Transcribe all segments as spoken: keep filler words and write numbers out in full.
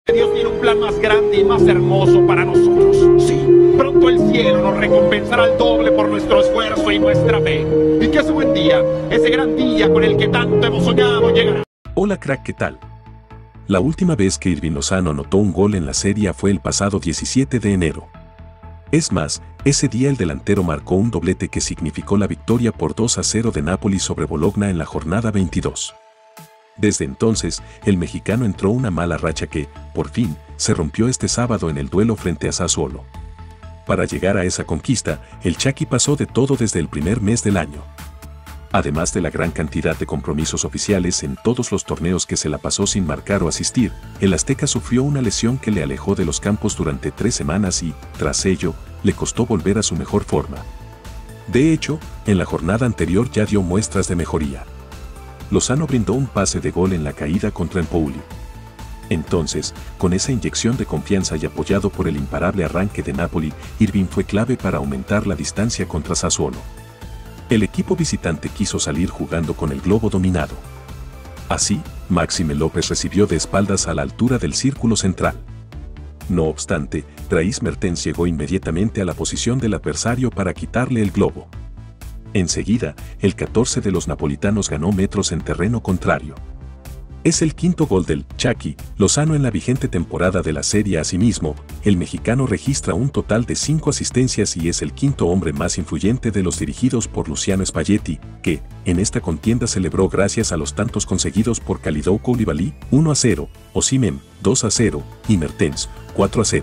Dios tiene un plan más grande y más hermoso para nosotros. Sí, pronto el cielo nos recompensará al doble por nuestro esfuerzo y nuestra fe. Y que ese buen día, ese gran día con el que tanto hemos soñado, llegará. Hola crack, ¿qué tal? La última vez que Irving Lozano anotó un gol en la Serie A fue el pasado diecisiete de enero. Es más, ese día el delantero marcó un doblete que significó la victoria por dos a cero de Napoli sobre Bologna en la jornada veintidós. Desde entonces, el mexicano entró una mala racha que, por fin, se rompió este sábado en el duelo frente a Sassuolo. Para llegar a esa conquista, el Chucky pasó de todo desde el primer mes del año. Además de la gran cantidad de compromisos oficiales en todos los torneos que se la pasó sin marcar o asistir, el azteca sufrió una lesión que le alejó de los campos durante tres semanas y, tras ello, le costó volver a su mejor forma. De hecho, en la jornada anterior ya dio muestras de mejoría. Lozano brindó un pase de gol en la caída contra Empoli. Entonces, con esa inyección de confianza y apoyado por el imparable arranque de Napoli, Irving fue clave para aumentar la distancia contra Sassuolo. El equipo visitante quiso salir jugando con el globo dominado. Así, Máxime López recibió de espaldas a la altura del círculo central. No obstante, Dries Mertens llegó inmediatamente a la posición del adversario para quitarle el globo. Enseguida, el catorce de los napolitanos ganó metros en terreno contrario. Es el quinto gol del Chucky Lozano en la vigente temporada de la Serie A. Asimismo, el mexicano registra un total de cinco asistencias y es el quinto hombre más influyente de los dirigidos por Luciano Spalletti, que, en esta contienda celebró gracias a los tantos conseguidos por Kalidou Koulibaly, uno a cero, Osimhen, dos a cero, y Mertens, cuatro a cero.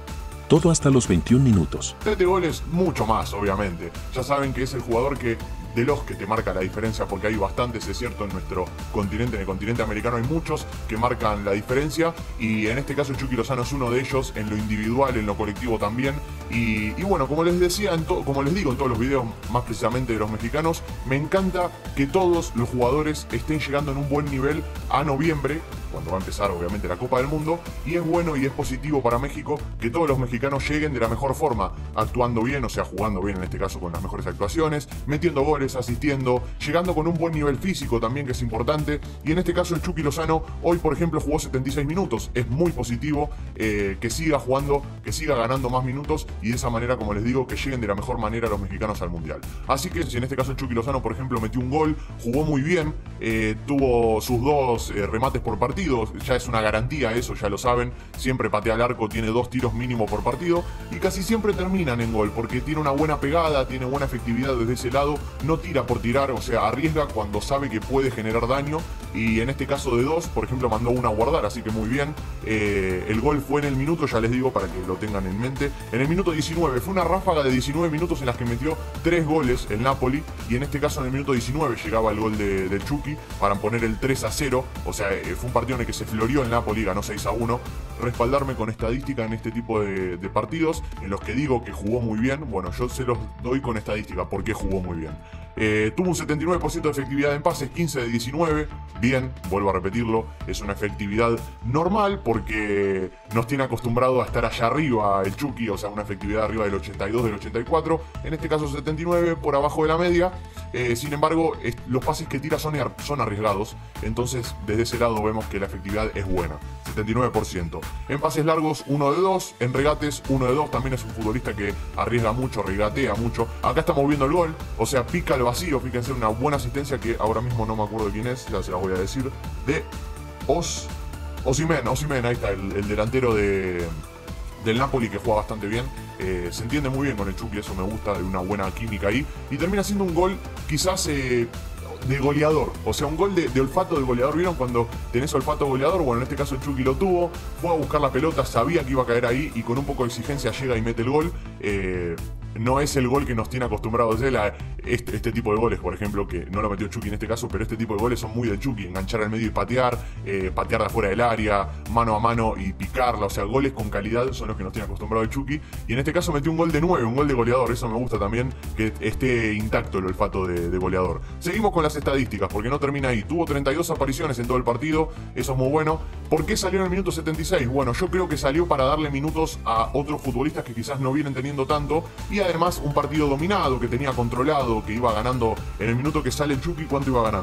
Todo hasta los veintiún minutos. Este gol es mucho más, obviamente. Ya saben que es el jugador que de los que te marca la diferencia, porque hay bastantes, es cierto, en nuestro continente, en el continente americano hay muchos que marcan la diferencia, y en este caso Chucky Lozano es uno de ellos, en lo individual, en lo colectivo también, y, y bueno, como les decía, en como les digo en todos los videos, más precisamente de los mexicanos, me encanta que todos los jugadores estén llegando en un buen nivel a noviembre, cuando va a empezar obviamente la Copa del Mundo, y es bueno y es positivo para México que todos los mexicanos lleguen de la mejor forma, actuando bien, o sea, jugando bien en este caso con las mejores actuaciones, metiendo goles, asistiendo, llegando con un buen nivel físico también, que es importante, y en este caso el Chucky Lozano hoy por ejemplo jugó setenta y seis minutos, es muy positivo eh, que siga jugando, que siga ganando más minutos, y de esa manera, como les digo, que lleguen de la mejor manera los mexicanos al Mundial. Así que si en este caso el Chucky Lozano por ejemplo metió un gol, jugó muy bien, eh, tuvo sus dos eh, remates por partido, ya es una garantía eso, ya lo saben, siempre patea al arco, tiene dos tiros mínimo por partido y casi siempre terminan en gol porque tiene una buena pegada, tiene buena efectividad desde ese lado, no tira por tirar, o sea, arriesga cuando sabe que puede generar daño, y en este caso de dos, por ejemplo, mandó una a guardar, así que muy bien. Eh, el gol fue en el minuto, ya les digo para que lo tengan en mente, en el minuto diecinueve, fue una ráfaga de diecinueve minutos en las que metió tres goles el Napoli, y en este caso en el minuto diecinueve llegaba el gol de, de Chucky para poner el tres a cero, o sea, eh, fue un partido en el que se floreó el Napoli, ganó seis a uno. Respaldarme con estadística en este tipo de, de partidos, en los que digo que jugó muy bien, bueno, yo se los doy con estadística, porque jugó muy bien. Eh, tuvo un setenta y nueve por ciento de efectividad en pases, quince de diecinueve, bien, vuelvo a repetirlo, es una efectividad normal porque nos tiene acostumbrado a estar allá arriba el Chucky, o sea, una efectividad arriba del ochenta y dos, del ochenta y cuatro, en este caso setenta y nueve, por abajo de la media. Eh, sin embargo, es, los pases que tira son, son arriesgados, entonces desde ese lado vemos que la efectividad es buena, setenta y nueve por ciento. En pases largos, uno de dos, en regates, uno de dos, también es un futbolista que arriesga mucho, regatea mucho. Acá estamos viendo el gol, o sea, pica el vacío, fíjense, una buena asistencia que ahora mismo no me acuerdo de quién es, ya se la voy a decir, de Os, Osimhen, Osimhen, ahí está, el, el delantero de, del Napoli, que juega bastante bien. Eh, se entiende muy bien con el Chucky, eso me gusta, de una buena química ahí, y termina siendo un gol quizás eh, de goleador, o sea, un gol de, de olfato de goleador. ¿Vieron cuando tenés olfato goleador? Bueno, en este caso el Chucky lo tuvo, fue a buscar la pelota, sabía que iba a caer ahí y con un poco de exigencia llega y mete el gol. Eh, no es el gol que nos tiene acostumbrados él a este, este tipo de goles, por ejemplo, que no lo metió Chucky en este caso, pero este tipo de goles son muy del Chucky, enganchar al medio y patear, eh, patear de afuera del área, mano a mano y picarla, o sea, goles con calidad son los que nos tiene acostumbrado el Chucky, y en este caso metió un gol de nueve, un gol de goleador, eso me gusta también, que esté intacto el olfato de, de goleador. Seguimos con las estadísticas, porque no termina ahí, tuvo treinta y dos apariciones en todo el partido, eso es muy bueno. ¿Por qué salió en el minuto setenta y seis? Bueno, yo creo que salió para darle minutos a otros futbolistas que quizás no vienen teniendo tanto, y además un partido dominado, que tenía controlado, que iba ganando en el minuto que sale el Chucky. ¿Cuánto iba ganando?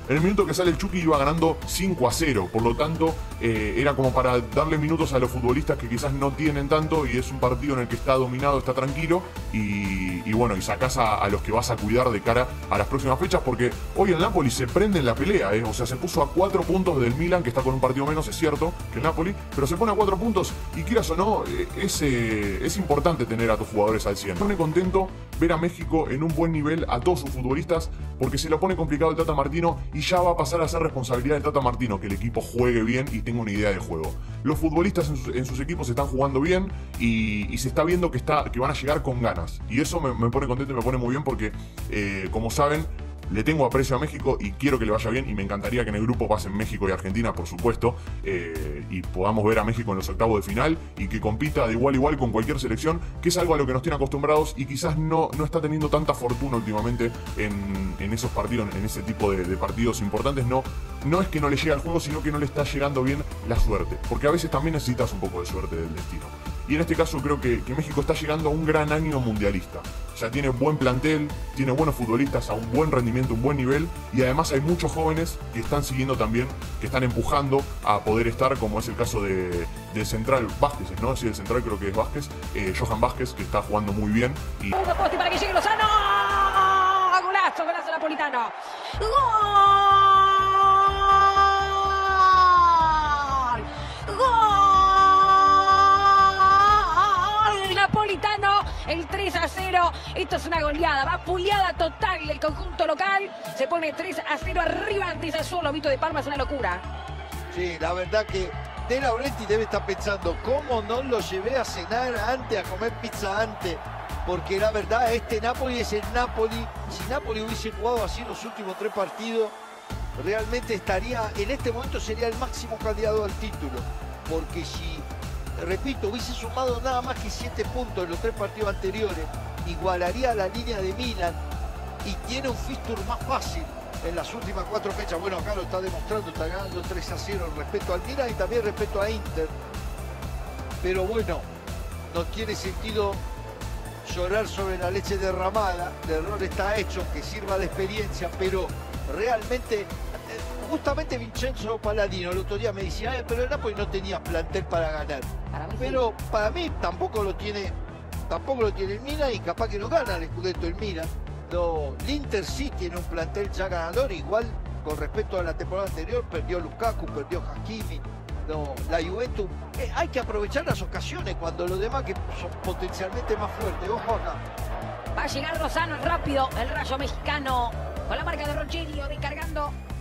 En el minuto que sale el Chucky iba ganando cinco a cero, por lo tanto eh, era como para darle minutos a los futbolistas que quizás no tienen tanto, y es un partido en el que está dominado, está tranquilo, y, y bueno, y sacás a, a los que vas a cuidar de cara a las próximas fechas, porque hoy el Napoli se prende en la pelea, ¿eh? O sea, se puso a cuatro puntos del Milan, que está con un partido menos, es cierto, que el Napoli, pero se pone a cuatro puntos, y quieras o no, eh, es, eh, es importante tener a tus jugadores al cien. Me pone contento ver a México en un buen nivel a todos sus futbolistas, porque se lo pone complicado el Tata Martino, y ya va a pasar a ser responsabilidad del Tata Martino que el equipo juegue bien y tenga una idea de juego. Los futbolistas en sus, en sus equipos están jugando bien, y, y se está viendo que, está, que van a llegar con ganas, y eso me, me pone contento y me pone muy bien, porque eh, como saben, le tengo aprecio a México y quiero que le vaya bien, y me encantaría que en el grupo pasen México y Argentina, por supuesto, eh, y podamos ver a México en los octavos de final y que compita de igual a igual con cualquier selección, que es algo a lo que nos tiene acostumbrados, y quizás no, no está teniendo tanta fortuna últimamente en, en esos partidos, en ese tipo de, de partidos importantes. No, no es que no le llegue al juego, sino que no le está llegando bien la suerte, porque a veces también necesitas un poco de suerte del destino. Y en este caso creo que, que México está llegando a un gran año mundialista. Ya tiene buen plantel, tiene buenos futbolistas a un buen rendimiento, un buen nivel, y además hay muchos jóvenes que están siguiendo también, que están empujando a poder estar, como es el caso de, de Central Vázquez, ¿no? Sí, el Central creo que es Vázquez, eh, Johan Vázquez, que está jugando muy bien. Y... para que llegue Lozano. Golazo, golazo napolitano. ¡Gol! Napolitano, el tres a cero. Esto es una goleada, va puliada total el conjunto local. Se pone tres a cero arriba ante Sassuolo. Vito de Palma, es una locura. Sí, la verdad que De Laurenti debe estar pensando cómo no lo llevé a cenar antes, a comer pizza antes, porque la verdad este Napoli es el Napoli. Si Napoli hubiese jugado así los últimos tres partidos, realmente estaría, en este momento sería el máximo candidato al título, porque si, repito, hubiese sumado nada más que siete puntos en los tres partidos anteriores, igualaría la línea de Milan y tiene un fixture más fácil en las últimas cuatro fechas. Bueno, acá lo está demostrando, está ganando tres a cero respecto al Milan y también respecto a Inter. Pero bueno, no tiene sentido llorar sobre la leche derramada. El error está hecho, que sirva de experiencia, pero realmente... Justamente Vincenzo Paladino el otro día me decía, eh, pero el Napoli no tenía plantel para ganar. Para pero sí. Para mí tampoco lo tiene, tampoco lo tiene el Milan, y capaz que no gana el Scudetto el Milan. No, el Inter sí tiene un plantel ya ganador, igual con respecto a la temporada anterior, perdió Lukaku, perdió Hakimi. No, la Juventus, eh, hay que aprovechar las ocasiones cuando los demás que son potencialmente más fuertes. Ojo acá. Va a llegar Lozano rápido, el Rayo mexicano, con la marca de Rogelio, descargando